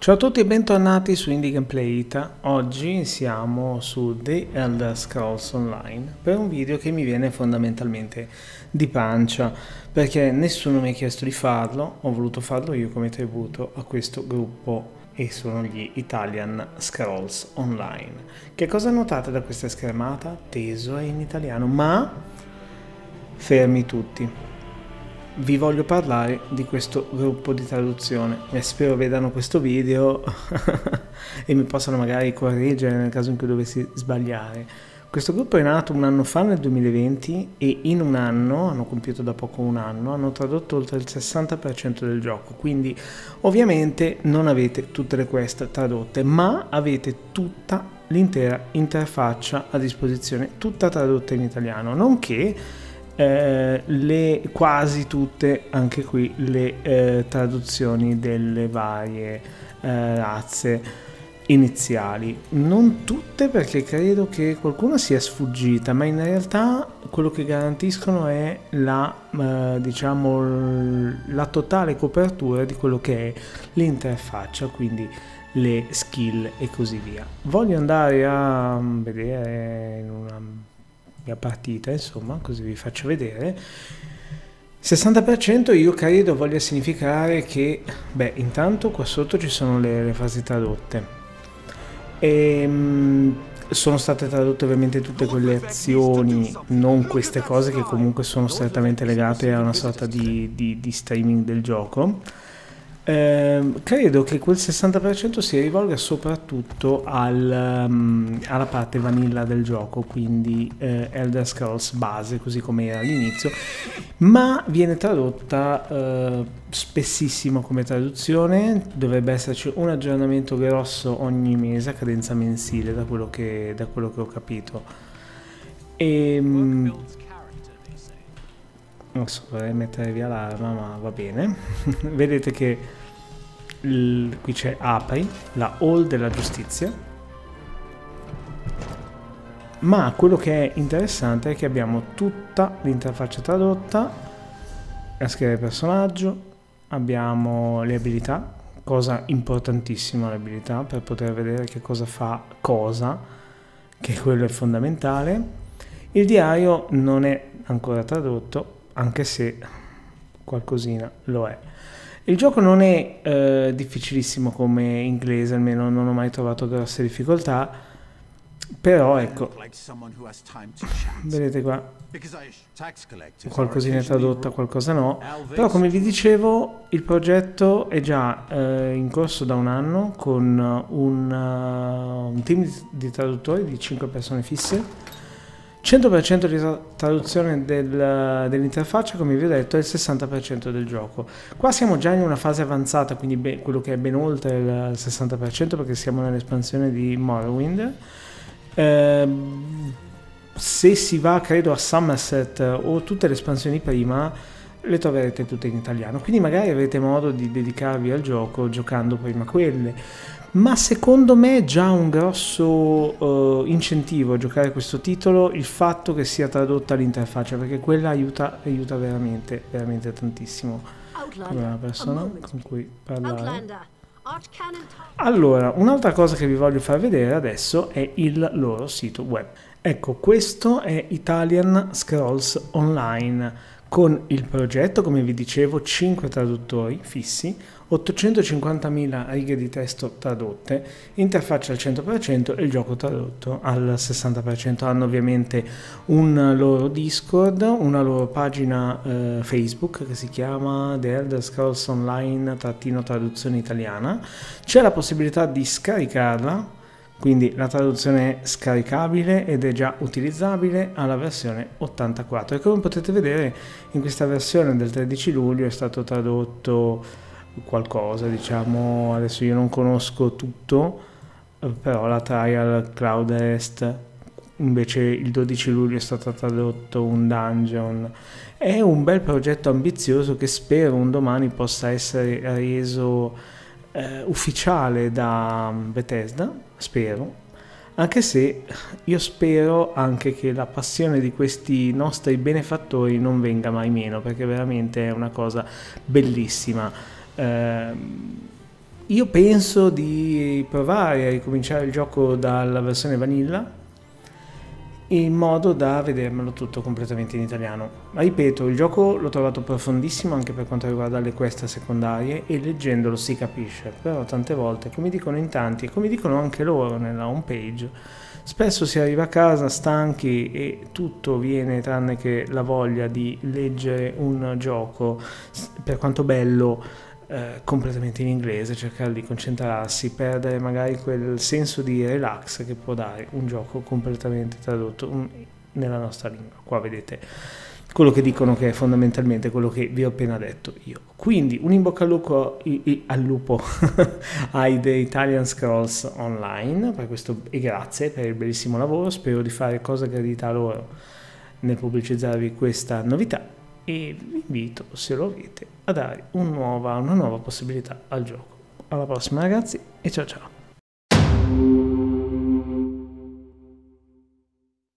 Ciao a tutti e bentornati su Indie Gameplay Ita. Oggi siamo su The Elder Scrolls Online per un video che mi viene fondamentalmente di pancia perché nessuno mi ha chiesto di farlo, ho voluto farlo io come tributo a questo gruppo e sono gli Italian Scrolls Online. Che cosa notate da questa schermata? Teso è in italiano, ma fermi tutti. Vi voglio parlare di questo gruppo di traduzione e spero vedano questo video e mi possano magari correggere nel caso in cui dovessi sbagliare. Questo gruppo è nato un anno fa, nel 2020, e in un anno, hanno compiuto da poco un anno, hanno tradotto oltre il 60% del gioco, quindi ovviamente non avete tutte le quest tradotte, ma avete tutta l'intera interfaccia a disposizione, tutta tradotta in italiano, nonché quasi tutte anche qui le traduzioni delle varie razze iniziali, non tutte perché credo che qualcuna sia sfuggita, ma in realtà quello che garantiscono è diciamo la totale copertura di quello che è l'interfaccia, quindi le skill e così via. Voglio andare a vedere in una mia partita, insomma, così vi faccio vedere. 60% io credo voglia significare che, beh, intanto qua sotto ci sono le frasi tradotte e sono state tradotte ovviamente tutte quelle azioni, non queste cose che comunque sono strettamente legate a una sorta di streaming del gioco. Credo che quel 60% si rivolga soprattutto alla parte vanilla del gioco, quindi Elder Scrolls base, così come era all'inizio, ma viene tradotta spessissimo come traduzione. Dovrebbe esserci un aggiornamento grosso ogni mese a cadenza mensile, da quello che ho capito. Adesso vorrei mettere via l'arma, ma va bene. Vedete che qui c'è Apri, la hall della giustizia. Ma quello che è interessante è che abbiamo tutta l'interfaccia tradotta, la scheda del personaggio, abbiamo le abilità, cosa importantissima le abilità per poter vedere che cosa fa cosa, che quello è fondamentale. Il diario non è ancora tradotto, anche se qualcosina lo è. Il gioco non è difficilissimo come inglese, almeno non ho mai trovato grosse difficoltà, però ecco, vedete qua, qualcosina è tradotta, qualcosa no, però come vi dicevo il progetto è già in corso da un anno con un team di traduttori di 5 persone fisse. 100% di traduzione dell'interfaccia, come vi ho detto, è il 60% del gioco. Qua siamo già in una fase avanzata, quindi quello che è ben oltre il 60%, perché siamo nell'espansione di Morrowind. Se si va, credo, a Somerset o tutte le espansioni prima, le troverete tutte in italiano. Quindi magari avrete modo di dedicarvi al gioco giocando prima quelle. Ma secondo me è già un grosso incentivo a giocare questo titolo il fatto che sia tradotta l'interfaccia, perché quella aiuta veramente, veramente tantissimo. Come una persona con cui parlare. Allora, un'altra cosa che vi voglio far vedere adesso è il loro sito web. Ecco, questo è Italian Scrolls Online, con il progetto, come vi dicevo, 5 traduttori fissi, 850.000 righe di testo tradotte, interfaccia al 100% e il gioco tradotto al 60%. Hanno ovviamente un loro Discord, una loro pagina Facebook che si chiama The Elder Scrolls Online traduzione italiana. C'è la possibilità di scaricarla, quindi la traduzione è scaricabile ed è già utilizzabile alla versione 84 e come potete vedere in questa versione del 13 luglio è stato tradotto qualcosa, diciamo, adesso io non conosco tutto, però la Trial Cloud Est, invece il 12 luglio è stato tradotto un dungeon. È un bel progetto ambizioso che spero un domani possa essere reso ufficiale da Bethesda, spero, anche se io spero anche che la passione di questi nostri benefattori non venga mai meno, perché veramente è una cosa bellissima. Io penso di provare a ricominciare il gioco dalla versione vanilla in modo da vedermelo tutto completamente in italiano. Ma ripeto, il gioco l'ho trovato profondissimo anche per quanto riguarda le quest secondarie e leggendolo si capisce, però tante volte, come dicono in tanti e come dicono anche loro nella home page, spesso si arriva a casa stanchi e tutto viene tranne che la voglia di leggere un gioco, per quanto bello, completamente in inglese, cercare di concentrarsi, perdere magari quel senso di relax che può dare un gioco completamente tradotto nella nostra lingua. Qua vedete quello che dicono, che è fondamentalmente quello che vi ho appena detto io. Quindi un in bocca al lupo ai The Italian Scrolls Online per questo, e grazie per il bellissimo lavoro. Spero di fare cosa gradita a loro nel pubblicizzarvi questa novità e vi invito, se lo avete, a dare una nuova possibilità al gioco. Alla prossima ragazzi e ciao ciao!